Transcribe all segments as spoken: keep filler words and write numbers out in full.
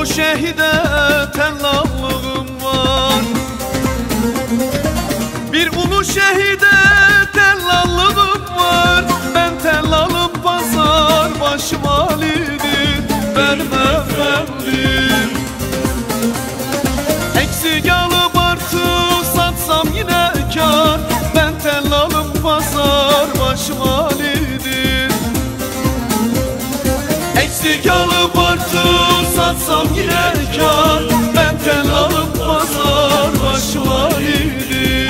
ulu şehide tellallığım var. Bir ulu şehide tellallığım var. Ben tellalım pazar başı validir, verme efendim. Eksik alıp artı satsam yine kar. Ben tellalım pazar başı validir. Eksik alıp artı satsam yine kar. Ben tellalım pazar başı validir.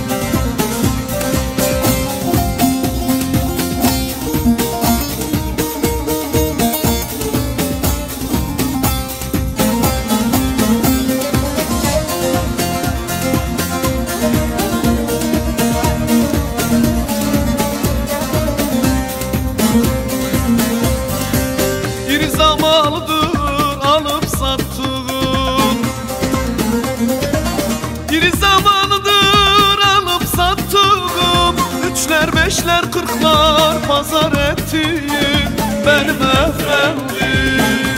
Bir zamandır alıp sattığım, bir zamandır alıp sattığım, üçler beşler kırklar pazar ettiğim benim efendim.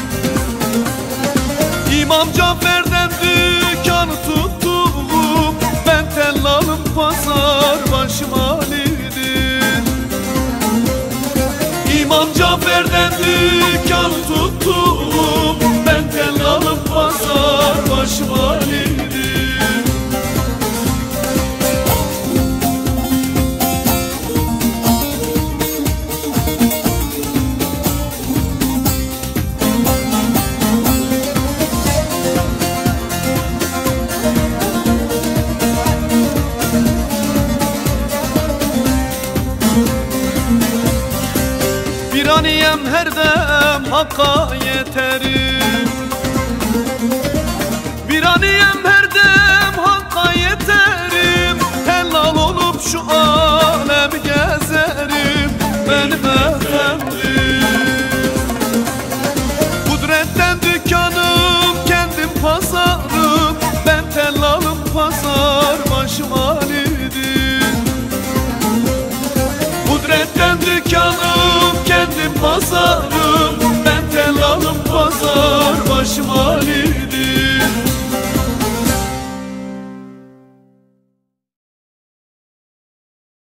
İmam Cafer'den dükkanı tuttuğum, ben tellalım pazar başı validir. İmam Cafer'den dükkanı tuttum, ben tellalım pazar başı validir. Viraniyem her dem hakka yeterim. Viraniyem her dem hakka yeterim. Helal olup şu alem gezerim benim efendim. Kudretten dükkanım, kendim pazarım. Ben tellalım pazar başı validir. Kudretten dükkanım, kendim pazarım.